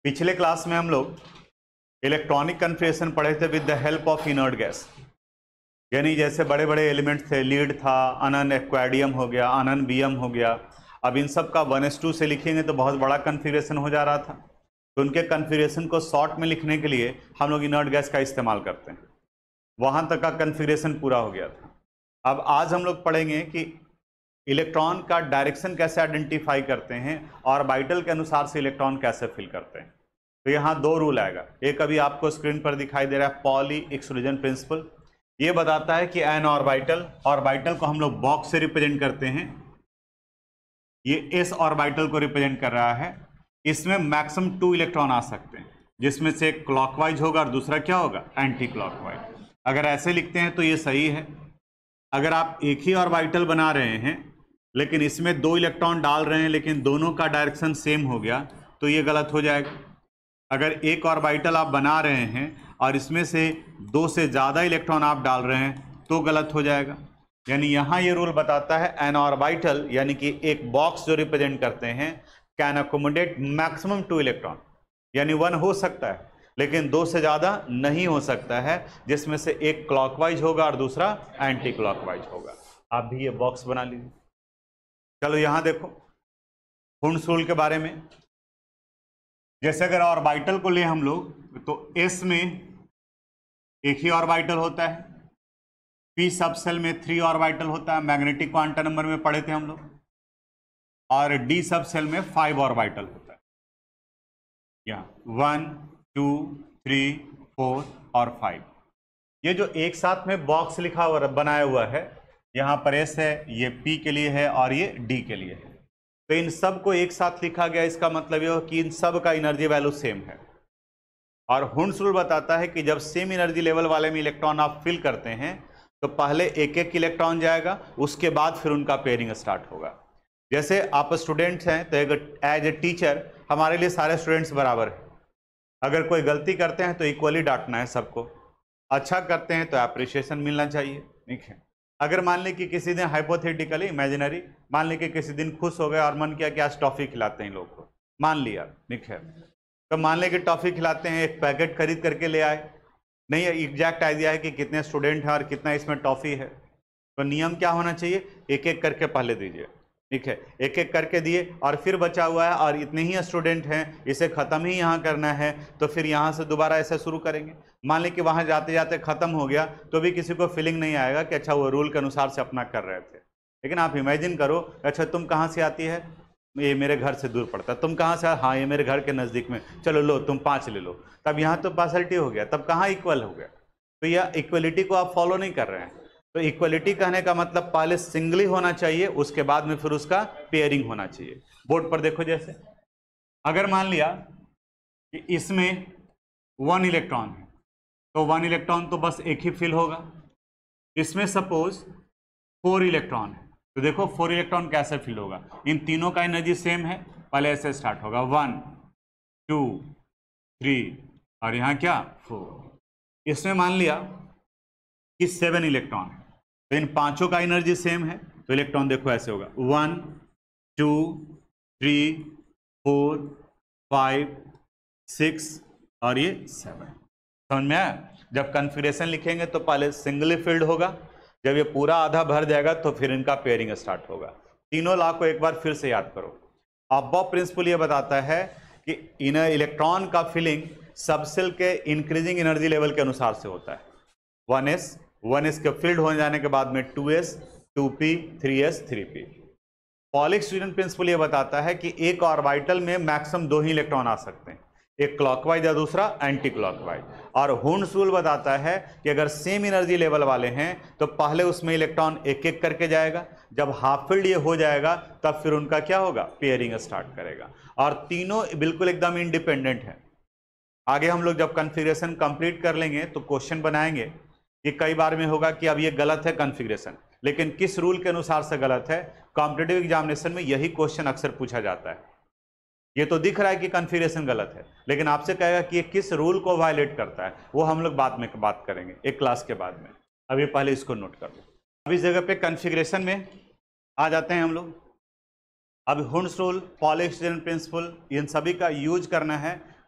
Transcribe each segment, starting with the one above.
पिछले क्लास में हम लोग इलेक्ट्रॉनिक कन्फिगरेशन पढ़े थे with the help of inert gas, यानी जैसे बड़े बड़े एलिमेंट्स थे, लीड था, अनन एक्वाडियम हो गया, अनन बीएम हो गया। अब इन सब का 1s2 से लिखेंगे तो बहुत बड़ा कन्फिगरेशन हो जा रहा था, तो उनके कन्फिगरेशन को शॉर्ट में लिखने के लिए हम लोग इनर्ट गैस का इस्तेमाल करते हैं। वहाँ तक का कन्फिगरेशन पूरा हो गया था। अब आज हम लोग पढ़ेंगे कि इलेक्ट्रॉन का डायरेक्शन कैसे आइडेंटिफाई करते हैं और ऑर्बिटल के अनुसार से इलेक्ट्रॉन कैसे फिल करते हैं। तो यहाँ दो रूल आएगा। एक अभी आपको स्क्रीन पर दिखाई दे रहा है, पॉली एक्सक्लूजन प्रिंसिपल। ये बताता है कि एन ऑर्बिटल को हम लोग बॉक्स से रिप्रेजेंट करते हैं। ये एस ऑर्बिटल को रिप्रेजेंट कर रहा है। इसमें मैक्सिमम 2 इलेक्ट्रॉन आ सकते हैं, जिसमें से एक क्लॉकवाइज होगा और दूसरा क्या होगा, एंटी क्लॉकवाइज। अगर ऐसे लिखते हैं तो ये सही है। अगर आप एक ही ऑर्बिटल बना रहे हैं लेकिन इसमें 2 इलेक्ट्रॉन डाल रहे हैं लेकिन दोनों का डायरेक्शन सेम हो गया तो ये गलत हो जाएगा। अगर एक ऑर्बिटल आप बना रहे हैं और इसमें से 2 से ज़्यादा इलेक्ट्रॉन आप डाल रहे हैं तो गलत हो जाएगा। यानी यहाँ ये रूल बताता है एन ऑर्बिटल यानी कि एक बॉक्स जो रिप्रेजेंट करते हैं कैन अकोमोडेट मैक्सिमम 2 इलेक्ट्रॉन, यानी 1 हो सकता है लेकिन 2 से ज़्यादा नहीं हो सकता है, जिसमें से एक क्लॉकवाइज होगा और दूसरा एंटी क्लॉकवाइज होगा। आप भी ये बॉक्स बना लीजिए। चलो यहाँ देखो हुंड्स रूल के बारे में। जैसे अगर ऑर्बिटल को ले हम लोग तो एस में एक ही ऑर्बिटल होता है, पी सब सेल में 3 ऑर्बिटल होता है, मैग्नेटिक क्वांटम नंबर में पढ़े थे हम लोग, और डी सब सेल में 5 ऑर्बिटल होता है। यहाँ 1 2 3 4 और 5, ये जो एक साथ में बॉक्स लिखा हुआ बनाया हुआ है, यहाँ पर एस है, ये पी के लिए है और ये डी के लिए है। तो इन सब को एक साथ लिखा गया, इसका मतलब यह कि इन सब का एनर्जी वैल्यू सेम है। और हुंड्स रूल बताता है कि जब सेम एनर्जी लेवल वाले में इलेक्ट्रॉन आप फिल करते हैं तो पहले एक एक इलेक्ट्रॉन जाएगा, उसके बाद फिर उनका पेयरिंग स्टार्ट होगा। जैसे आप स्टूडेंट्स हैं तो एज ए टीचर हमारे लिए सारे स्टूडेंट्स बराबर है। अगर कोई गलती करते हैं तो इक्वली डांटना है सबको, अच्छा करते हैं तो अप्रिशिएशन मिलना चाहिए, ठीक है। अगर मान लें कि किसी दिन हाइपोथेटिकली इमेजिनरी, मान लें कि किसी दिन खुश हो गए और मन किया कि आज टॉफ़ी खिलाते हैं लोग को, मान लिया, ठीक है। तो मान लें कि टॉफ़ी खिलाते हैं, एक पैकेट खरीद करके ले आए, नहीं एग्जैक्ट आइडिया है कि कितने स्टूडेंट हैं और कितना इसमें टॉफ़ी है। तो नियम क्या होना चाहिए, एक एक करके पहले दीजिए, ठीक है। एक एक करके दिए और फिर बचा हुआ है और इतने ही स्टूडेंट हैं, इसे ख़त्म ही यहाँ करना है, तो फिर यहाँ से दोबारा ऐसे शुरू करेंगे। मान लें कि वहाँ जाते जाते ख़त्म हो गया तो भी किसी को फीलिंग नहीं आएगा कि अच्छा वो रूल के अनुसार से अपना कर रहे थे। लेकिन आप इमेजिन करो, अच्छा तुम कहाँ से आती है, ये मेरे घर से दूर पड़ता है, तुम कहाँ से, हाँ ये मेरे घर के नज़दीक में, चलो लो तुम 5 ले लो, तब यहाँ तो पार्शलिटी हो गया, तब कहाँ इक्वल हो गया। तो यह इक्वलिटी को आप फॉलो नहीं कर रहे हैं। तो इक्वलिटी कहने का मतलब पहले सिंगली होना चाहिए, उसके बाद में फिर उसका पेयरिंग होना चाहिए। बोर्ड पर देखो, जैसे अगर मान लिया कि इसमें 1 इलेक्ट्रॉन है तो 1 इलेक्ट्रॉन तो बस एक ही फिल होगा। इसमें सपोज 4 इलेक्ट्रॉन है तो देखो 4 इलेक्ट्रॉन कैसे फिल होगा, इन तीनों का एनर्जी सेम है, पहले ऐसे स्टार्ट होगा 1 2 3 और यहाँ क्या 4। इसमें मान लिया कि 7 इलेक्ट्रॉन है तो इन पांचों का एनर्जी सेम है, तो इलेक्ट्रॉन देखो ऐसे होगा 1 2 3 4 5 6 और ये 7। समझ में आया। जब कन्फिगरेशन लिखेंगे तो पहले सिंगली फील्ड होगा, जब ये पूरा आधा भर जाएगा तो फिर इनका पेयरिंग स्टार्ट होगा। तीनों लॉ को एक बार फिर से याद करो। अबव प्रिंसिपल ये बताता है कि इन इलेक्ट्रॉन का फिलिंग सबसेल के इंक्रीजिंग एनर्जी लेवल के अनुसार से होता है। 1s के फील्ड हो जाने के बाद में 2s 2p 3s 3p। Poly exclusion principal ये बताता है कि एक ऑर्बिटल में मैक्सिमम 2 ही इलेक्ट्रॉन आ सकते हैं, एक क्लॉकवाइज या दूसरा एंटी क्लॉकवाइज। और हुंड्स रूल बताता है कि अगर सेम एनर्जी लेवल वाले हैं तो पहले उसमें इलेक्ट्रॉन एक एक करके जाएगा, जब हाफ फील्ड ये हो जाएगा तब फिर उनका क्या होगा, पेयरिंग स्टार्ट करेगा। और तीनों बिल्कुल एकदम इंडिपेंडेंट है। आगे हम लोग जब कन्फिगरेशन कंप्लीट कर लेंगे तो क्वेश्चन बनाएंगे। ये कई बार में होगा कि अब ये गलत है कन्फिगरेशन, लेकिन किस रूल के अनुसार से गलत है। कॉम्पिटिटिव एग्जामिनेशन में यही क्वेश्चन अक्सर पूछा जाता है। ये तो दिख रहा है कि कन्फिगरेशन गलत है, लेकिन आपसे कहेगा कि ये किस रूल को वायलेट करता है, वो हम लोग बाद में बात करेंगे एक क्लास के बाद में। अभी पहले इसको नोट कर लो। अब इस जगह पे कन्फिगरेशन में आ जाते हैं हम लोग। अब Hund's rule, Pauli exclusion principle, इन सभी का यूज करना है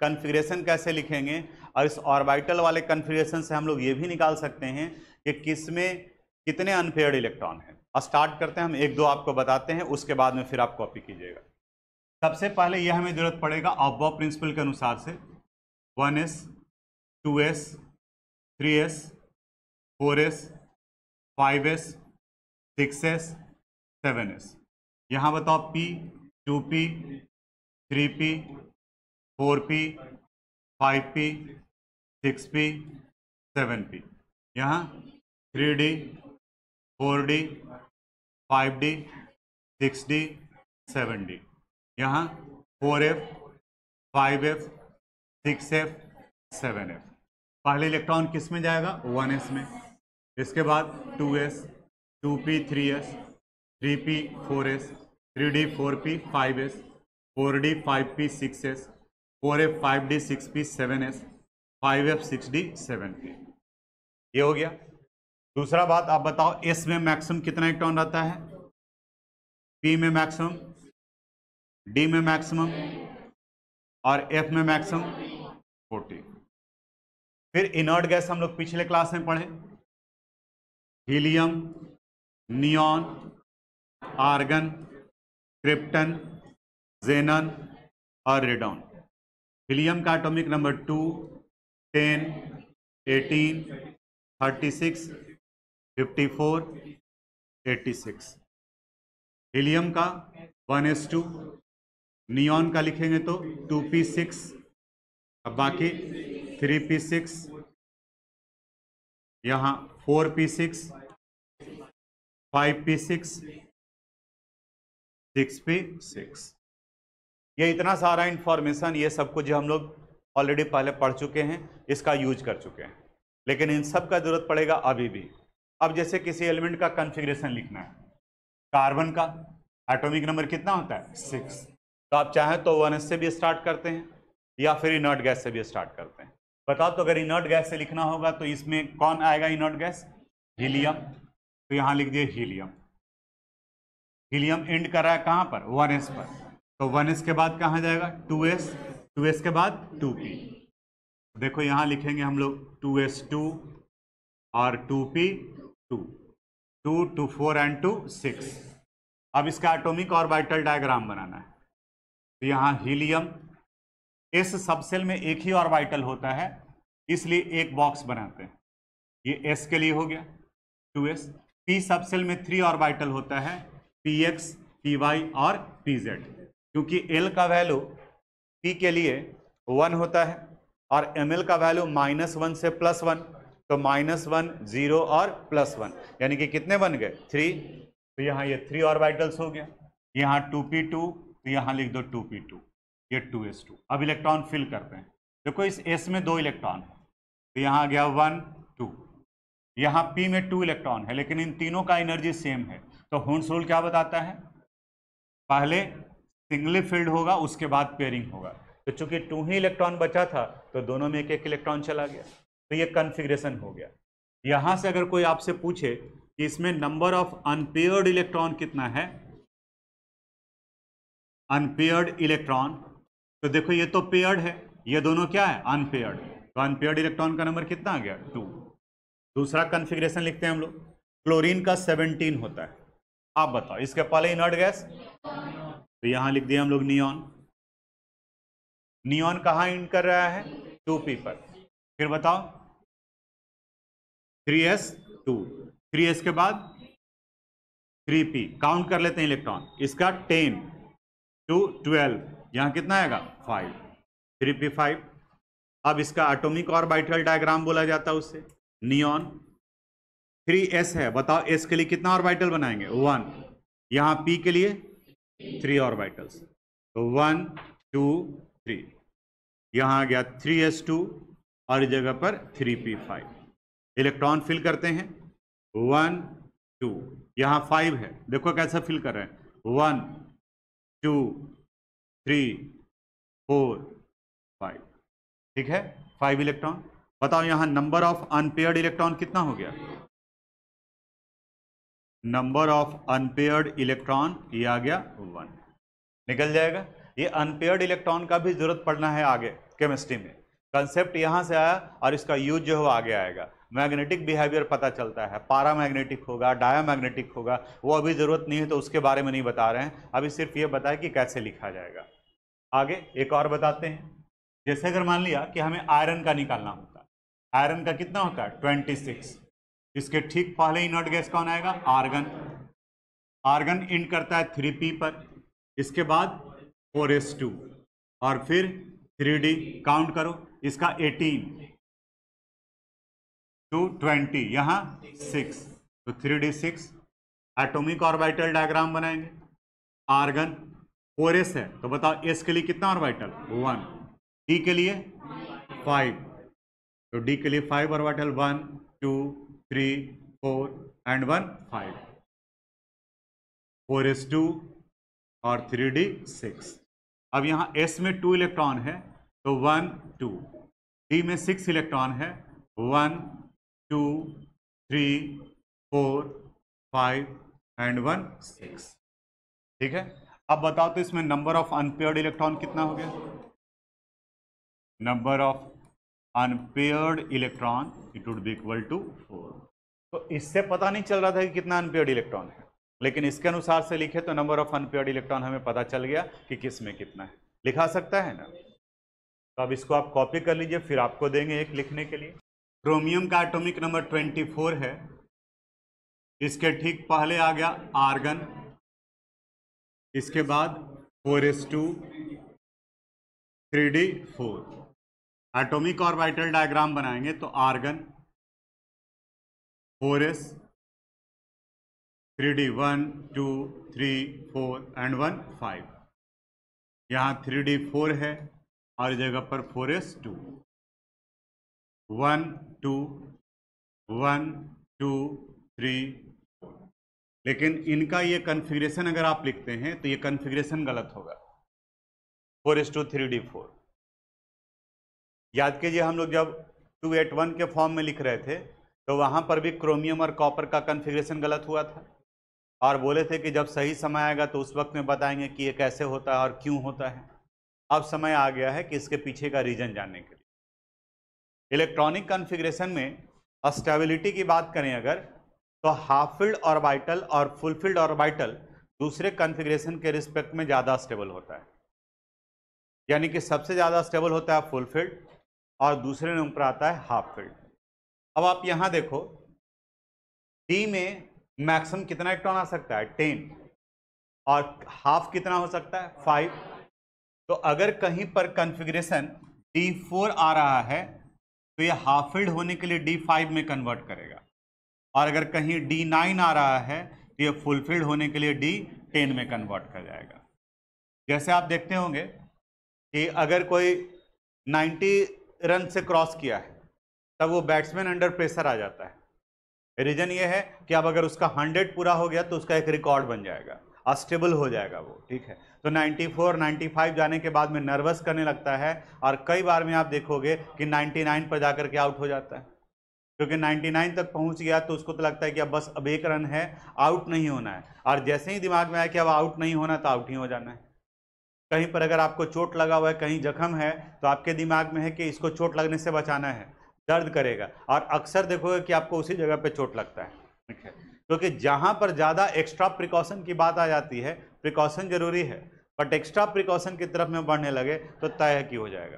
कन्फिग्रेशन कैसे लिखेंगे, और इस ऑर्बिटल वाले कन्फिग्रेशन से हम लोग ये भी निकाल सकते हैं कि किसमें कितने अनपेयर्ड इलेक्ट्रॉन हैं। और स्टार्ट करते हैं, हम एक दो आपको बताते हैं, उसके बाद में फिर आप कॉपी कीजिएगा। सबसे पहले यह हमें जरूरत पड़ेगा अबव प्रिंसिपल के अनुसार से 1s 2s 3s 4s 5s 6s 7s। यहाँ बताओ p 2p 3p 4p 5p 6p 7p। यहाँ 3d 4d 5d 6d 7d। यहाँ 4f 5f 6f 7f। पहले इलेक्ट्रॉन किस में जाएगा, 1s में। इसके बाद 2s 2p 3s 3p 4s 3d 4p 5s 4d 5p 6s 4f 5d 6p 7s 5f 6d 7p। ये हो गया। दूसरा बात आप बताओ, s में मैक्सिमम कितना इलेक्ट्रॉन रहता है, p में मैक्सिमम, d में मैक्सिमम और f में मैक्सिमम 40। फिर इनर्ट गैस हम लोग पिछले क्लास में पढ़े, helium, neon, argon, krypton, xenon और रेडॉन। हीलियम का एटॉमिक नंबर 2, 10, 18, 36, 54, 86। हीलियम का 1s2, नियॉन का लिखेंगे तो 2p6, अब बाकी 3p6, यहाँ 4p6, 5p6, 6p6। ये इतना सारा इंफॉर्मेशन, ये सब कुछ जो हम लोग ऑलरेडी पहले पढ़ चुके हैं, इसका यूज कर चुके हैं, लेकिन इन सब का जरूरत पड़ेगा अभी भी। अब जैसे किसी एलिमेंट का कॉन्फ़िगरेशन लिखना है, कार्बन का एटॉमिक नंबर कितना होता है, 6। तो आप चाहें तो 1s से भी स्टार्ट करते हैं या फिर इनर्ट गैस से भी स्टार्ट करते हैं। बताओ, तो अगर इनर्ट गैस से लिखना होगा तो इसमें कौन आएगा इनर्ट गैस, हीलियम। तो यहाँ लिख दिए हीलियम। हीलियम एंड कर रहा है कहाँ पर, 1s पर, तो 1s के बाद कहाँ जाएगा, 2s, 2s के बाद 2p। देखो यहाँ लिखेंगे हम लोग 2s2 और 2p2, 2 2 4 एंड 2 6। अब इसका एटॉमिक ऑर्बिटल डायग्राम बनाना है। तो यहाँ हीलियम, s सबसेल में एक ही ऑर्बिटल होता है, इसलिए एक बॉक्स बनाते हैं। ये s के लिए हो गया 2s। p सबसेल में 3 ऑर्बिटल होता है, px py और pz। क्योंकि l का वैल्यू p के लिए 1 होता है और ml का वैल्यू -1 से +1, तो -1 0 और +1, यानी कि कितने बन गए, 3। तो यहाँ ये 3 ऑर्बिटल्स हो गया। यहाँ 2p2, तो यहाँ लिख दो 2p2, ये 2s2। अब इलेक्ट्रॉन फिल करते हैं। देखो इस s में 2 इलेक्ट्रॉन है, तो यहाँ आ गया 1 2। यहाँ p में 2 इलेक्ट्रॉन है, लेकिन इन तीनों का एनर्जी सेम है। तो हुंस रूल क्या बताता है, पहले सिंगली फिल्ड होगा, उसके बाद पेयरिंग होगा। तो चूंकि 2 ही इलेक्ट्रॉन बचा था, तो दोनों में एक एक इलेक्ट्रॉन चला गया। तो ये कन्फिग्रेशन हो गया। यहाँ से अगर कोई आपसे पूछे कि इसमें नंबर ऑफ अनपेयर्ड इलेक्ट्रॉन कितना है, अनपेयर्ड इलेक्ट्रॉन, तो देखो ये तो पेयर्ड है, ये दोनों क्या है, अनपेयर्ड। तो अनपेयर्ड इलेक्ट्रॉन का नंबर कितना आ गया, 2। दूसरा कन्फिग्रेशन लिखते हैं हम लोग, क्लोरीन का 17 होता है। आप बताओ इसके पहले इनर्ट गैस, तो यहां लिख दिया हम लोग नियॉन। नियॉन कहां इंड कर रहा है, 2p पर। फिर बताओ 3s2, 3s के बाद 3p, काउंट कर लेते हैं इलेक्ट्रॉन, इसका 10 to 12, यहां कितना आएगा, 5, 3p5। अब इसका एटॉमिक ऑर्बिटल डायग्राम बोला जाता है उससे, नियॉन 3s है, बताओ s के लिए कितना ऑर्बिटल बनाएंगे, 1। यहां p के लिए 3 ऑर्बिटल्स, तो 1 2 3। यहां आ गया 3s2 और इस जगह पर 3p5। इलेक्ट्रॉन फिल करते हैं, 1 2, यहां 5 है, देखो कैसा फिल कर रहे हैं, 1 2 3 4 5, ठीक है, 5 इलेक्ट्रॉन। बताओ यहां नंबर ऑफ अनपेयर्ड इलेक्ट्रॉन कितना हो गया, नंबर ऑफ अनपेयर्ड इलेक्ट्रॉन ये आ गया 1, निकल जाएगा। ये अनपेयर्ड इलेक्ट्रॉन का भी जरूरत पड़ना है आगे, केमिस्ट्री में। कंसेप्ट यहाँ से आया और इसका यूज जो है वो आगे आएगा। मैग्नेटिक बिहेवियर पता चलता है, पारामैग्नेटिक होगा, डायामैग्नेटिक होगा, वो अभी ज़रूरत नहीं है तो उसके बारे में नहीं बता रहे हैं, अभी सिर्फ ये बताया कि कैसे लिखा जाएगा। आगे एक और बताते हैं, जैसे अगर मान लिया कि हमें आयरन का निकालना होता है, आयरन का कितना होता है 26, इसके ठीक पहले इनर्ट गैस कौन आएगा आर्गन, आर्गन इंड करता है 3p पर, इसके बाद 4s2 और फिर 3d काउंट करो, इसका 18 to 20 यहाँ 6 तो 3d6। एटॉमिक ऑर्बिटल डायग्राम बनाएंगे, आर्गन 4s है तो बताओ s के लिए कितना ऑर्बिटल 1, d के लिए 5 तो d के लिए 5 ऑर्बिटल 1 2 3 4 एंड 1 5, 4s2 और 3d6। अब यहाँ s में 2 इलेक्ट्रॉन है तो 1 2, d में 6 इलेक्ट्रॉन है 1 2 3 4 5 एंड 1 6। ठीक है, अब बताओ तो इसमें नंबर ऑफ अनपेयर्ड इलेक्ट्रॉन कितना हो गया, number of unpaired electron it would be equal to 4। तो इससे पता नहीं चल रहा था कि कितना अनपेयर्ड इलेक्ट्रॉन है, लेकिन इसके अनुसार से लिखे तो नंबर ऑफ अनपेयर्ड इलेक्ट्रॉन हमें पता चल गया कि किस में कितना है, लिखा सकता है ना। तो अब इसको आप कॉपी कर लीजिए, फिर आपको देंगे एक लिखने के लिए। क्रोमियम का एटॉमिक नंबर 24 है, इसके ठीक पहले आ गया आर्गन, इसके बाद 4s2 3d4। Atomic orbital diagram बनाएंगे तो आर्गन 4s 3d 1 2 3 4 एंड 1 5, यहाँ 3d4 है और जगह पर 4s2 1 2 1 2 3 4। लेकिन इनका ये कन्फिग्रेशन अगर आप लिखते हैं तो ये कन्फिग्रेशन गलत होगा, 4s2 3d4। याद कीजिए हम लोग जब 281 के फॉर्म में लिख रहे थे तो वहां पर भी क्रोमियम और कॉपर का कन्फिग्रेशन गलत हुआ था और बोले थे कि जब सही समय आएगा तो उस वक्त में बताएंगे कि ये कैसे होता है और क्यों होता है। अब समय आ गया है कि इसके पीछे का रीजन जानने के लिए। इलेक्ट्रॉनिक कॉन्फ़िगरेशन में स्टेबिलिटी की बात करें अगर, तो हाफ फील्ड ऑर्बिटल और फुल फील्ड ऑर्बिटल दूसरे कॉन्फ़िगरेशन के रिस्पेक्ट में ज़्यादा स्टेबल होता है, यानी कि सबसे ज़्यादा स्टेबल होता है फुल फील्ड और दूसरे नंबर पर आता है हाफ फील्ड। अब आप यहाँ देखो डी में मैक्सिमम कितना इलेक्ट्रॉन आ सकता है 10 और हाफ कितना हो सकता है 5। तो अगर कहीं पर कॉन्फ़िगरेशन D4 आ रहा है तो ये हाफ फील्ड होने के लिए D5 में कन्वर्ट करेगा, और अगर कहीं D9 आ रहा है तो ये फुल फील्ड होने के लिए D10 में कन्वर्ट कर जाएगा। जैसे आप देखते होंगे कि अगर कोई 90 रन से क्रॉस किया है तब वो बैट्समैन अंडर प्रेशर आ जाता है। रीजन ये है कि अब अगर उसका 100 पूरा हो गया तो उसका एक रिकॉर्ड बन जाएगा, अस्टेबल हो जाएगा वो। ठीक है, तो 94 95 जाने के बाद में नर्वस करने लगता है और कई बार में आप देखोगे कि 99 पर जाकर के आउट हो जाता है, क्योंकि 99 तक पहुंच गया तो उसको तो लगता है कि अब बस अब एक रन है, आउट नहीं होना है, और जैसे ही दिमाग में आया कि अब आउट नहीं होना तो आउट ही हो जाना है। कहीं पर अगर आपको चोट लगा हुआ है, कहीं जख्म है, तो आपके दिमाग में है कि इसको चोट लगने से बचाना है, दर्द करेगा, और अक्सर देखोगे कि आपको उसी जगह पे चोट लगता है। ठीक है, क्योंकि जहां पर ज़्यादा एक्स्ट्रा प्रिकॉशन की बात आ जाती है, प्रिकॉशन जरूरी है बट एक्स्ट्रा प्रिकॉशन की तरफ में बढ़ने लगे तो तय की हो जाएगा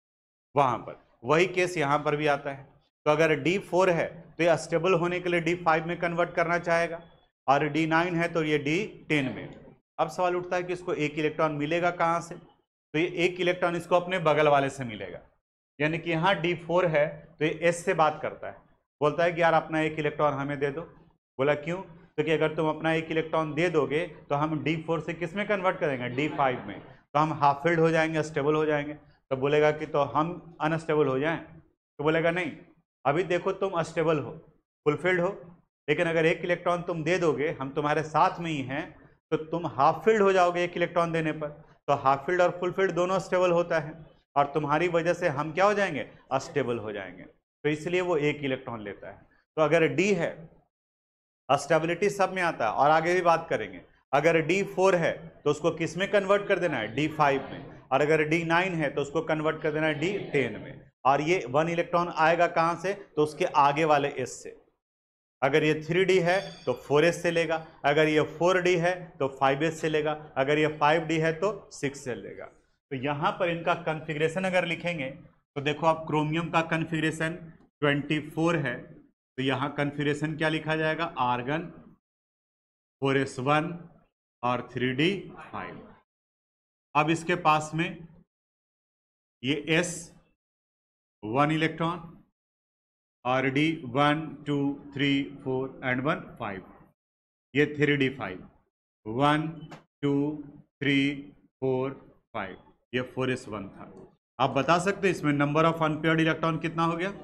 वहां पर। वही केस यहाँ पर भी आता है। तो अगर D4 है तो ये स्टेबल होने के लिए D5 में कन्वर्ट करना चाहेगा, और D9 है तो ये D10 में। अब सवाल उठता है कि इसको एक इलेक्ट्रॉन मिलेगा कहाँ से, तो ये एक इलेक्ट्रॉन इसको अपने बगल वाले से मिलेगा, यानी कि यहाँ D4 है तो ये S से बात करता है, बोलता है कि यार अपना एक इलेक्ट्रॉन हमें दे दो। बोला क्यों, क्योंकि अगर तुम अपना एक इलेक्ट्रॉन दे दोगे तो हम D4 से किस में कन्वर्ट करेंगे D5 में, तो हम हाफ फील्ड हो जाएंगे, स्टेबल हो जाएंगे। तो बोलेगा कि तो हम अनस्टेबल हो जाएं, तो बोलेगा नहीं, अभी देखो तुम अस्टेबल हो, फुलफिल्ड हो, लेकिन अगर एक इलेक्ट्रॉन तुम दे दोगे, हम तुम्हारे साथ में ही हैं, तो तुम हाफ फील्ड हो जाओगे एक इलेक्ट्रॉन देने पर। तो हाफ फील्ड और फुल फील्ड दोनों स्टेबल होता है, और तुम्हारी वजह से हम क्या हो जाएंगे, अस्टेबल हो जाएंगे। तो इसलिए वो एक इलेक्ट्रॉन लेता है। तो अगर डी है, स्टेबिलिटी सब में आता है, और आगे भी बात करेंगे। अगर D4 है तो उसको किस में कन्वर्ट कर देना है, D5 में। और अगर D9 है तो उसको कन्वर्ट कर देना है D10 में। और ये 1 इलेक्ट्रॉन आएगा कहां से, तो उसके आगे वाले S से। अगर ये 3D है तो 4s से लेगा, अगर ये 4D है तो 5s से लेगा, अगर ये 5D है तो 6 से लेगा। तो यहां पर इनका कॉन्फ़िगरेशन अगर लिखेंगे तो देखो आप क्रोमियम का कॉन्फ़िगरेशन 24 है, तो यहां कॉन्फ़िगरेशन क्या लिखा जाएगा, आर्गन 4s1 और 3D5। अब इसके पास में ये S 1 इलेक्ट्रॉन और D 1 2 3 4 एंड 1 5, ये 3D5 1 2 3 4 5, ये 4s1 था। आप बता सकते हैं इसमें नंबर ऑफ अनपेयर्ड इलेक्ट्रॉन कितना हो गया,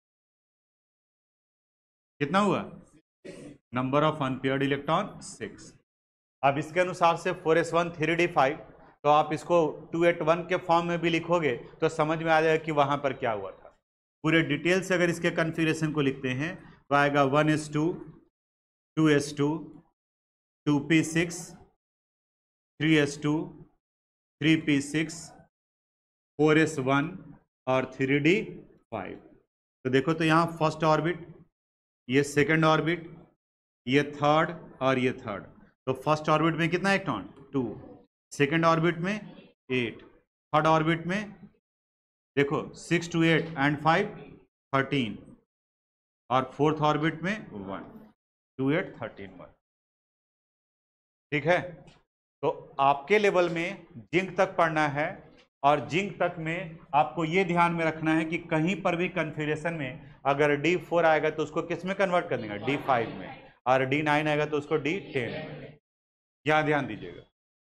कितना हुआ, नंबर ऑफ अनपेयर्ड इलेक्ट्रॉन 6। अब इसके अनुसार से 4s1 3D5, तो आप इसको 281 के फॉर्म में भी लिखोगे तो समझ में आ जाएगा कि वहां पर क्या हुआ था। पूरे डिटेल से अगर इसके कॉन्फ़िगरेशन को लिखते हैं तो आएगा 1s2 2s2 2p6 3s2 3p6 4s1 और 3d5। तो देखो तो यहाँ फर्स्ट ऑर्बिट, ये सेकंड ऑर्बिट, ये थर्ड और ये थर्ड। तो फर्स्ट ऑर्बिट में कितना इलेक्ट्रॉन 2, सेकंड ऑर्बिट में 8, थर्ड ऑर्बिट में देखो 6 to 8 एंड 5 13, और फोर्थ ऑर्बिट में 1 2 8 13 1। ठीक है, तो आपके लेवल में जिंक तक पढ़ना है, और जिंक तक में आपको ये ध्यान में रखना है कि कहीं पर भी कॉन्फ़िगरेशन में अगर D4 आएगा तो उसको किस में कन्वर्ट कर देगा, D5 में, और D9 आएगा तो उसको D10 में। यहां ध्यान दीजिएगा।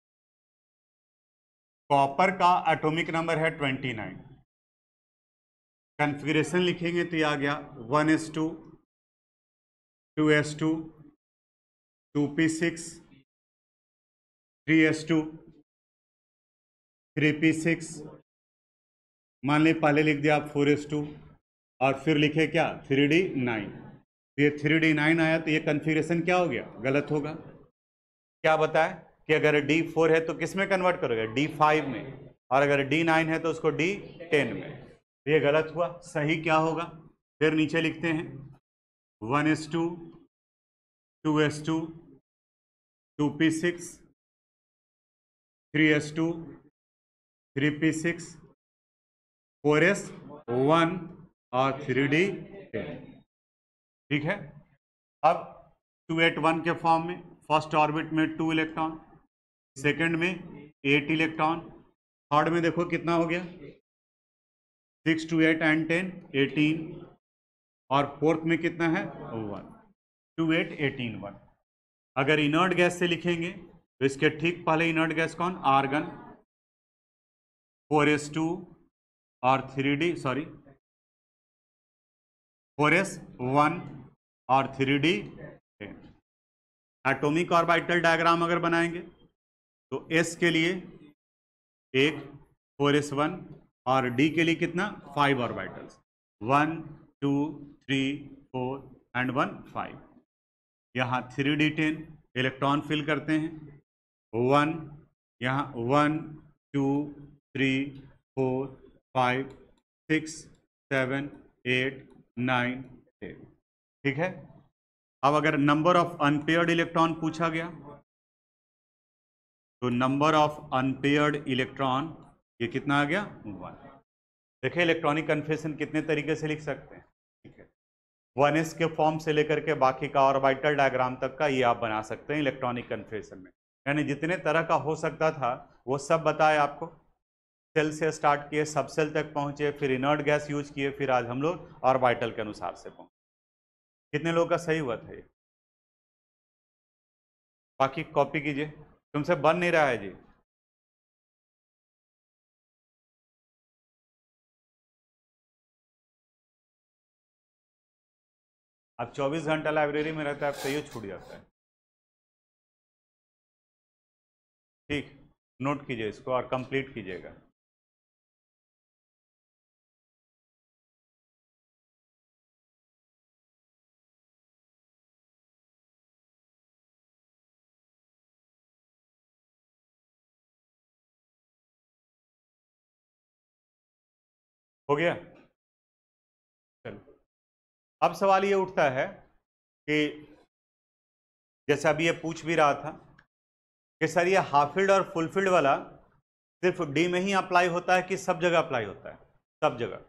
कॉपर का एटॉमिक नंबर है 29, कॉन्फ़िगरेशन लिखेंगे तो ये आ गया 1s2 2s2 2p6 3s2 3p6, मान ली पहले लिख दिया आप 4s2 और फिर लिखे क्या 3d9। तो ये 3d9 आया तो ये कॉन्फ़िगरेशन क्या हो गया, गलत होगा। क्या बताए कि अगर D4 है तो किस में कन्वर्ट करोगे, D5 में, और अगर D9 है तो उसको D10 में। तो ये गलत हुआ। सही क्या होगा, फिर नीचे लिखते हैं 1s2 2s2 2p6 3s2 3p6 4s1 और 3d10। ठीक है, अब 281 के फॉर्म में फर्स्ट ऑर्बिट में 2 इलेक्ट्रॉन, सेकंड में 8 इलेक्ट्रॉन, थर्ड में देखो कितना हो गया 6 to 8 एंड 10 18, और फोर्थ में कितना है 1 2 8 18 1। अगर इनर्ट गैस से लिखेंगे तो इसके ठीक पहले इनर्ट गैस कौन, आर्गन 4s2 और 4s1 और 3d10। एटॉमिक ऑर्बिटल डायग्राम अगर बनाएंगे तो s के लिए एक 4s1 और d के लिए कितना 5 ऑर्बिटल्स 1 2 3 4 एंड 1 5। यहाँ 3d10 इलेक्ट्रॉन फिल करते हैं 1, यहाँ 1 2 3 4 5 6 7 8 9 10। ठीक है, अब अगर नंबर ऑफ अनपेयर्ड इलेक्ट्रॉन पूछा गया तो नंबर ऑफ अनपेयर्ड इलेक्ट्रॉन ये कितना आ गया 1। देखिए इलेक्ट्रॉनिक कन्फेशन कितने तरीके से लिख सकते हैं। ठीक है, 1s के फॉर्म से लेकर के बाकी का ऑर्बिटल डायग्राम तक का ये आप बना सकते हैं इलेक्ट्रॉनिक कन्फेशन में। यानी जितने तरह का हो सकता था वो सब बताए आपको। सेल से स्टार्ट किए, सब सेल तक पहुंचे, फिर इनर्ट गैस यूज किए, फिर आज हम लोग ऑर्बिटल के अनुसार से पहुंचे। कितने लोगों का सही हुआ था ये, बाकी कॉपी कीजिए, तुमसे बन नहीं रहा है जी। अब 24 घंटा लाइब्रेरी में रहता है, अब सही छूट जाता है। ठीक, नोट कीजिए इसको और कंप्लीट कीजिएगा। हो गया। चलो अब सवाल ये उठता है कि जैसे अभी ये पूछ भी रहा था कि सर ये हाफ फील्ड और फुल फील्ड वाला सिर्फ डी में ही अप्लाई होता है कि सब जगह अप्लाई होता है? सब जगह।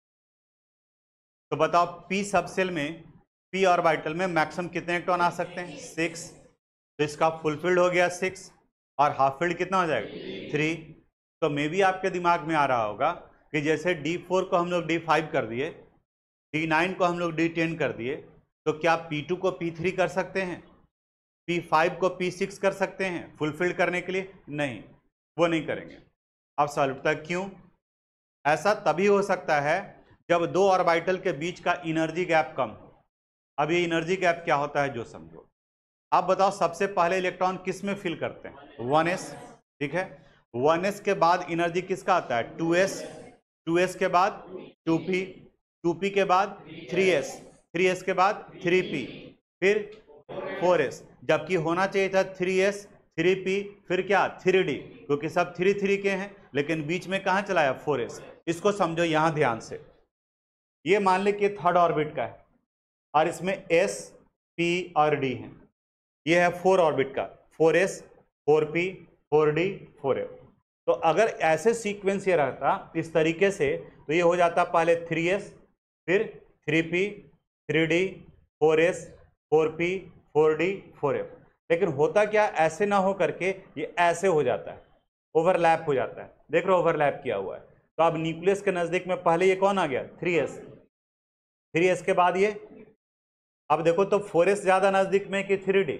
तो बताओ पी सब सेल में, पी ऑर्बिटल में मैक्सिमम कितने इलेक्ट्रॉन आ सकते हैं? 6। तो इसका फुल फील्ड हो गया 6 और हाफ फील्ड कितना हो जाएगा? 3। तो मे भी आपके दिमाग में आ रहा होगा कि जैसे D4 को हम लोग D5 कर दिए, D9 को हम लोग D10 कर दिए, तो क्या P2 को P3 कर सकते हैं, P5 को P6 कर सकते हैं फुलफिल करने के लिए? नहीं, वो नहीं करेंगे। अब सवाल उठता है क्यों? ऐसा तभी हो सकता है जब दो ऑर्बिटल के बीच का एनर्जी गैप कम हो। अब ये एनर्जी गैप क्या होता है जो समझो। आप बताओ सबसे पहले इलेक्ट्रॉन किस में फिल करते हैं? 1s, ठीक है। 1s के बाद एनर्जी किसका आता है? 2s, 2s के बाद 2p, 2p के बाद 3s, 3s के बाद 3p, फिर 4s, जबकि होना चाहिए था 3s, 3p, फिर क्या 3d, क्योंकि सब 3 3 के हैं, लेकिन बीच में कहां चलाया? 4s। इसको समझो यहां ध्यान से। ये मान ले कि थर्ड ऑर्बिट का है और इसमें s, p और d है। ये है 4 ऑर्बिट का, 4s, 4p, 4d, 4f। तो अगर ऐसे सीक्वेंस ये रहता इस तरीके से, तो ये हो जाता पहले 3s, फिर 3p, 3d, 4s, 4p, 4d, 4f। लेकिन होता क्या, ऐसे ना हो करके ये ऐसे हो जाता है, ओवरलैप हो जाता है। देख रहे हो ओवरलैप किया हुआ है। तो अब न्यूक्लियस के नजदीक में पहले ये कौन आ गया? 3s, 3s के बाद ये, अब देखो तो 4s ज्यादा नजदीक में कि 3d?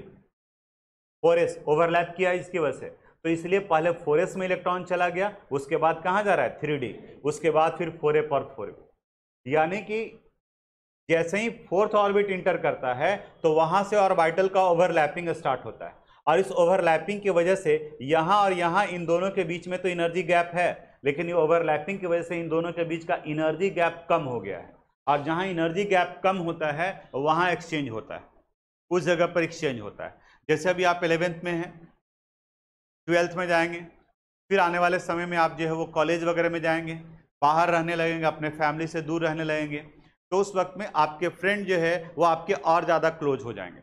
4s ओवरलैप किया इसकी वजह से, तो इसलिए पहले 4s में इलेक्ट्रॉन चला गया, उसके बाद कहां जा रहा है? 3d, उसके बाद फिर 4f और 4f। यानी कि जैसे ही फोर्थ ऑर्बिट इंटर करता है तो वहां से ऑर्बिटल का ओवरलैपिंग स्टार्ट होता है, और इस ओवरलैपिंग की वजह से यहां और यहां इन दोनों के बीच में तो एनर्जी गैप है, लेकिन ये ओवरलैपिंग की वजह से इन दोनों के बीच का एनर्जी गैप कम हो गया है। और जहां एनर्जी गैप कम होता है वहां एक्सचेंज होता है, उस जगह पर एक्सचेंज होता है। जैसे अभी आप 11th में हैं, 12th में जाएंगे, फिर आने वाले समय में आप जो है वो कॉलेज वगैरह में जाएंगे, बाहर रहने लगेंगे, अपने फैमिली से दूर रहने लगेंगे, तो उस वक्त में आपके फ्रेंड जो है वो आपके और ज़्यादा क्लोज हो जाएंगे,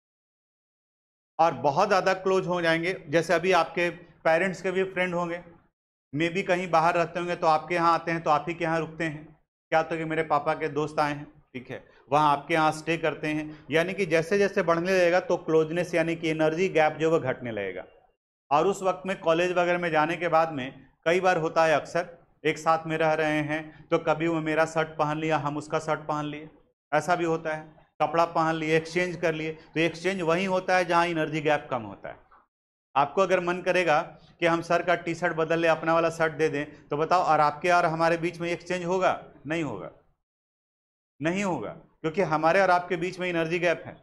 और बहुत ज़्यादा क्लोज हो जाएंगे। जैसे अभी आपके पेरेंट्स के भी फ्रेंड होंगे, मे भी कहीं बाहर रहते होंगे तो आपके यहाँ आते हैं, तो आप ही के यहाँ रुकते हैं। क्या तो कि मेरे पापा के दोस्त आए हैं, ठीक है, वहाँ आपके यहाँ स्टे करते हैं। यानी कि जैसे जैसे बढ़ने लगेगा तो क्लोजनेस यानी कि एनर्जी गैप जो वो घटने लगेगा। और उस वक्त में कॉलेज वगैरह में जाने के बाद में कई बार होता है, अक्सर एक साथ में रह रहे हैं तो कभी वो मेरा शर्ट पहन लिया, हम उसका शर्ट पहन लिए, ऐसा भी होता है, कपड़ा पहन लिए, एक्सचेंज कर लिए। तो एक्सचेंज वही होता है जहां एनर्जी गैप कम होता है। आपको अगर मन करेगा कि हम सर का टी शर्ट बदल ले, अपना वाला शर्ट दे दें, तो बताओ, और आपके और हमारे बीच में एक्सचेंज होगा? नहीं होगा, नहीं होगा, क्योंकि हमारे और आपके बीच में एनर्जी गैप है।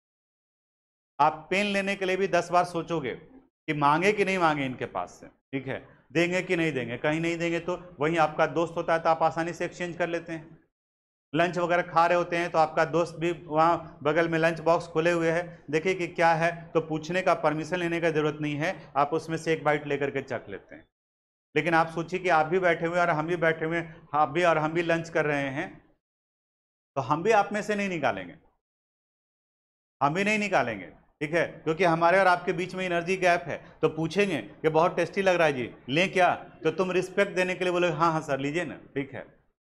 आप पेन लेने के लिए भी 10 बार सोचोगे कि मांगे कि नहीं मांगे इनके पास से, ठीक है, देंगे कि नहीं देंगे। कहीं नहीं देंगे तो वहीं आपका दोस्त होता है तो आप आसानी से एक्सचेंज कर लेते हैं। लंच वगैरह खा रहे होते हैं तो आपका दोस्त भी वहाँ बगल में लंच बॉक्स खोले हुए है, देखिए कि क्या है, तो पूछने का, परमिशन लेने का जरूरत नहीं है, आप उसमें से एक बाइट लेकर के चख लेते हैं। लेकिन आप सोचिए कि आप भी बैठे हुए और हम भी बैठे हुए, आप भी और हम भी लंच कर रहे हैं, तो हम भी आप में से नहीं निकालेंगे, हम भी नहीं निकालेंगे, ठीक है, क्योंकि हमारे और आपके बीच में एनर्जी गैप है। तो पूछेंगे कि बहुत टेस्टी लग रहा है जी, लें क्या? तो तुम रिस्पेक्ट देने के लिए बोलोगे हाँ हाँ सर लीजिए ना, ठीक है।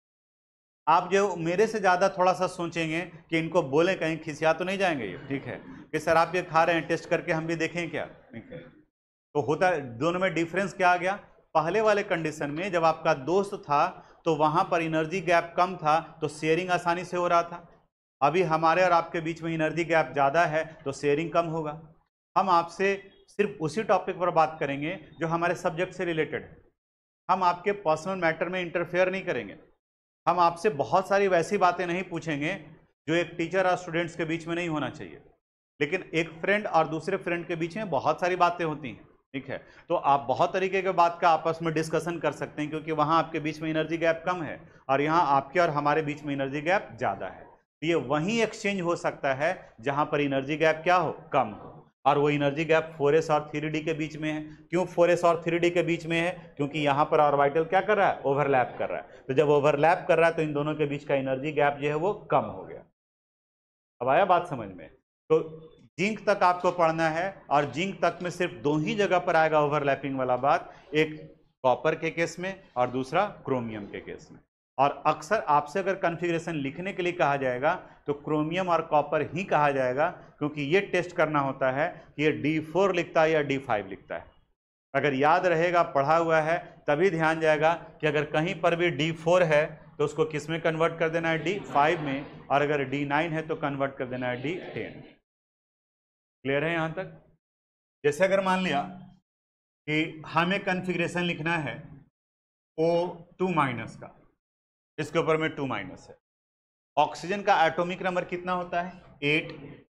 आप जो मेरे से ज़्यादा थोड़ा सा सोचेंगे कि इनको बोले, कहीं खिसिया तो नहीं जाएंगे ये, ठीक है, कि सर आप ये खा रहे हैं, टेस्ट करके हम भी देखें क्या, ठीक है। तो होता है, दोनों में डिफरेंस क्या आ गया? पहले वाले कंडीशन में जब आपका दोस्त था तो वहां पर एनर्जी गैप कम था, तो शेयरिंग आसानी से हो रहा था। अभी हमारे और आपके बीच में एनर्जी गैप ज़्यादा है तो शेयरिंग कम होगा। हम आपसे सिर्फ उसी टॉपिक पर बात करेंगे जो हमारे सब्जेक्ट से रिलेटेड है। हम आपके पर्सनल मैटर में इंटरफेयर नहीं करेंगे। हम आपसे बहुत सारी वैसी बातें नहीं पूछेंगे जो एक टीचर और स्टूडेंट्स के बीच में नहीं होना चाहिए, लेकिन एक फ्रेंड और दूसरे फ्रेंड के बीच में बहुत सारी बातें होती हैं, ठीक है। तो आप बहुत तरीके के बात का आपस में डिस्कशन कर सकते हैं, क्योंकि वहाँ आपके बीच में एनर्जी गैप कम है और यहाँ आपके और हमारे बीच में एनर्जी गैप ज़्यादा है। तो ये वहीं एक्सचेंज हो सकता है जहाँ पर एनर्जी गैप क्या हो? कम हो। और वो एनर्जी गैप 4s और 3d के बीच में है। क्यों 4s और 3d के बीच में है? क्योंकि यहाँ पर ऑर्बिटल क्या कर रहा है? ओवरलैप कर रहा है। तो जब ओवरलैप कर रहा है तो इन दोनों के बीच का एनर्जी गैप जो है वो कम हो गया। अब आया बात समझ में? तो जिंक तक आपको पढ़ना है, और जिंक तक में सिर्फ दो ही जगह पर आएगा ओवरलैपिंग वाला बात, एक कॉपर के केस में और दूसरा क्रोमियम के केस में। और अक्सर आपसे अगर कॉन्फ़िगरेशन लिखने के लिए कहा जाएगा तो क्रोमियम और कॉपर ही कहा जाएगा, क्योंकि ये टेस्ट करना होता है कि ये D4 लिखता है या D5 लिखता है। अगर याद रहेगा, पढ़ा हुआ है, तभी ध्यान जाएगा कि अगर कहीं पर भी D4 है तो उसको किस में कन्वर्ट कर देना है? D5 में। और अगर D9 है तो कन्वर्ट कर देना है D10। क्लियर है यहां तक? जैसे अगर मान लिया कि हमें कॉन्फ़िगरेशन लिखना है O2 माइनस का, इसके ऊपर में 2 माइनस है। ऑक्सीजन का एटॉमिक नंबर कितना होता है? 8।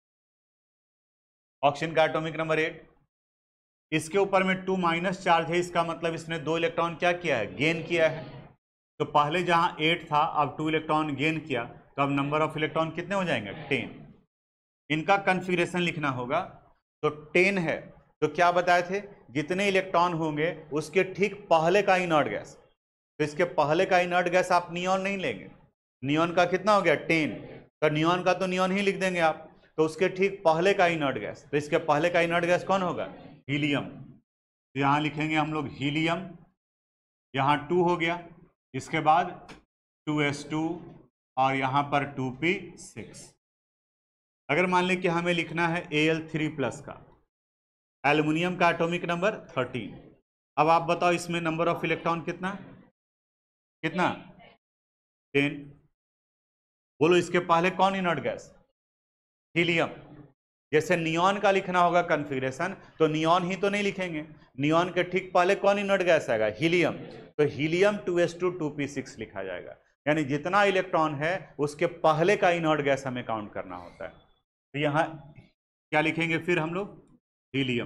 ऑक्सीजन का एटॉमिक नंबर 8। इसके ऊपर में 2 माइनस चार्ज है, इसका मतलब इसने 2 इलेक्ट्रॉन क्या किया है? गेन किया है। तो पहले जहां 8 था, अब 2 इलेक्ट्रॉन गेन किया, तो अब नंबर ऑफ इलेक्ट्रॉन कितने हो जाएंगे? 10। इनका कॉन्फ़िगरेशन लिखना होगा। तो 10 है तो क्या बताए थे? जितने इलेक्ट्रॉन होंगे उसके ठीक पहले का इनर्ट गैस। तो इसके पहले का इनर्ट गैस आप नियॉन नहीं लेंगे। नियॉन का कितना हो गया? 10। तो नियॉन का तो नियॉन ही लिख देंगे आप। तो उसके ठीक पहले का इनर्ट गैस, तो इसके पहले का इनर्ट गैस कौन होगा? हीलियम। तो यहाँ लिखेंगे हम लोग हीलियम। यहाँ 2 हो गया, इसके बाद 2s2 और यहाँ पर 2p6। अगर मान लें कि हमें लिखना है Al3+ का, एल्युमिनियम का एटॉमिक नंबर 13। अब आप बताओ इसमें नंबर ऑफ इलेक्ट्रॉन कितना कितना? 10। बोलो इसके पहले कौन इनर्ट गैस? हीलियम। जैसे नियॉन का लिखना होगा कॉन्फ़िगरेशन, तो नियॉन ही तो नहीं लिखेंगे, नियॉन के ठीक पहले कौन इनर्ट गैस आएगा? हीलियम। तो हीलियम 2s2 2p6 लिखा जाएगा। यानी जितना इलेक्ट्रॉन है उसके पहले का इनर्ट गैस हमें काउंट करना होता है। तो यहाँ क्या लिखेंगे फिर हम लोग? हीलियम।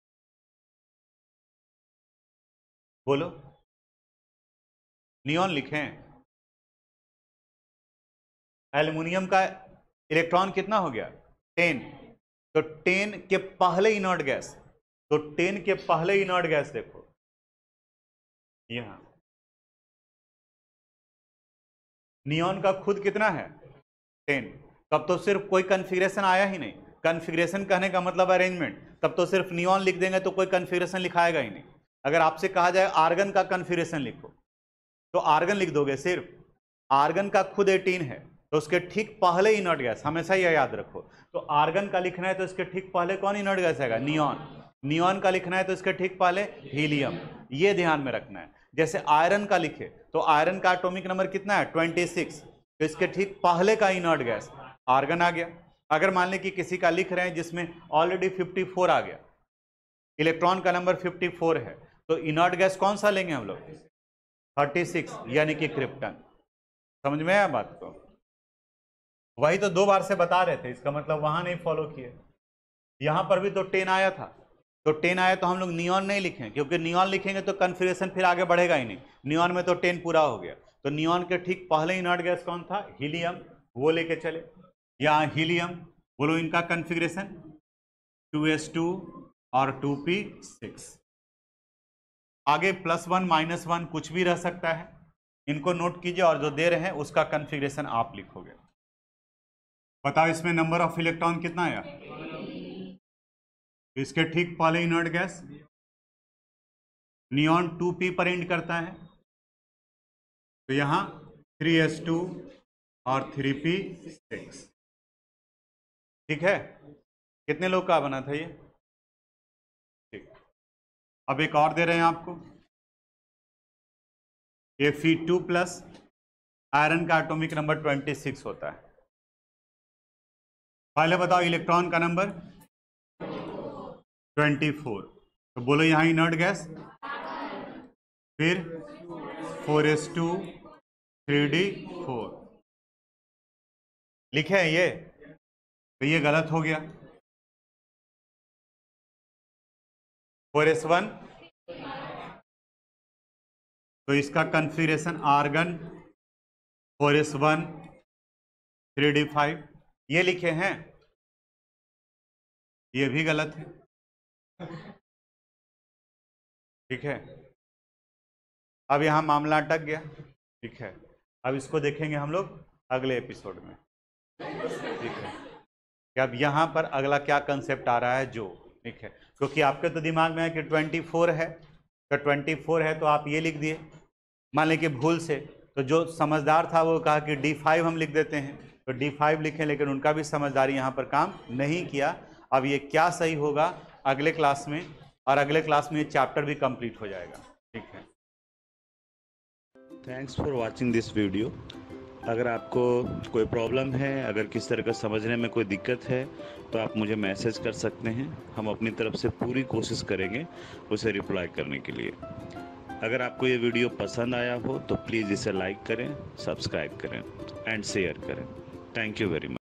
बोलो नियॉन लिखें। एल्युमिनियम का इलेक्ट्रॉन कितना हो गया? 10। तो 10 के पहले इनर्ट गैस, तो 10 के पहले इनर्ट गैस देखो यहां। नियॉन का खुद कितना है? 10। तब तो सिर्फ कोई कॉन्फ़िगरेशन आया ही नहीं। कॉन्फ़िगरेशन कहने का मतलब अरेंजमेंट, तब तो सिर्फ नियॉन लिख देंगे तो कोई कॉन्फ़िगरेशन लिखाएगा ही नहीं। अगर आपसे कहा जाए आर्गन का कॉन्फ़िगरेशन लिखो, तो आर्गन लिख दोगे सिर्फ। आर्गन का खुद 18 है, तो उसके ठीक पहले इनर्ट गैस, हमेशा यह याद रखो। तो आर्गन का लिखना है तो इसके ठीक पहले कौन इनर्ट गैस आएगा? नियॉन। नियॉन का लिखना है तो इसके ठीक पहले हीलियम। ये ध्यान में रखना है। जैसे आयरन का लिखे तो आयरन का एटॉमिक नंबर कितना है? 26। तो इसके ठीक पहले का इनर्ट गैस आर्गन आ गया। अगर मान लें कि किसी का लिख रहे हैं जिसमें ऑलरेडी 54 आ गया, इलेक्ट्रॉन का नंबर 54 है, तो इनर्ट गैस कौन सा लेंगे हम लोग? 36, यानी कि क्रिप्टन। समझ में आया बात को? वही तो 2 बार से बता रहे थे, इसका मतलब वहां नहीं फॉलो किए। यहां पर भी तो 10 आया था, तो 10 आया तो हम लोग नियॉन नहीं लिखें, क्योंकि नियॉन लिखेंगे तो कॉन्फ़िगरेशन फिर आगे बढ़ेगा ही नहीं। नियॉन में तो 10 पूरा हो गया। तो नियॉन के ठीक पहले इनर्ट गैस कौन था? हीलियम। वो लेके चले। यहाँ हीलियम, बोलो इनका कॉन्फ़िगरेशन 2s2 और 2p6। आगे +1 -1 कुछ भी रह सकता है, इनको नोट कीजिए, और जो दे रहे हैं उसका कॉन्फ़िगरेशन आप लिखोगे। बताओ इसमें नंबर ऑफ इलेक्ट्रॉन कितना आया? इसके ठीक पहले इनर्ट गैस नियॉन 2p पर एंड करता है, तो यहां 3s2 और 3p6। ठीक है? कितने लोग का बना था ये? ठीक। अब एक और दे रहे हैं आपको, Fe2+, आयरन का एटॉमिक नंबर 26 होता है। पहले बताओ इलेक्ट्रॉन का नंबर 24। तो बोलो यहां इनर्ट गैस, फिर 4s2 3d4 लिखे हैं ये, तो ये गलत हो गया। 4s1, तो इसका कॉन्फ़िगरेशन आर्गन 4s1 3d5 ये लिखे हैं। ये भी गलत है। ठीक है, अब यहाँ मामला अटक गया। ठीक है, अब इसको देखेंगे हम लोग अगले एपिसोड में। ठीक है, कि अब यहाँ पर अगला क्या कंसेप्ट आ रहा है जो। ठीक है, क्योंकि आपके तो दिमाग में है कि 24 है, तो 24 है तो आप ये लिख दिए। मान लें कि भूल से, तो जो समझदार था वो कहा कि D5 हम लिख देते हैं, तो D5 लिखें, लेकिन उनका भी समझदारी यहाँ पर काम नहीं किया। अब ये क्या सही होगा अगले क्लास में, और अगले क्लास में ये चैप्टर भी कंप्लीट हो जाएगा। ठीक है, thanks for watching this video. अगर आपको कोई प्रॉब्लम है, अगर किस तरह का समझने में कोई दिक्कत है, तो आप मुझे मैसेज कर सकते हैं। हम अपनी तरफ से पूरी कोशिश करेंगे उसे रिप्लाई करने के लिए। अगर आपको ये वीडियो पसंद आया हो तो प्लीज़ इसे लाइक करें, सब्सक्राइब करें एंड शेयर करें। Thank you very much.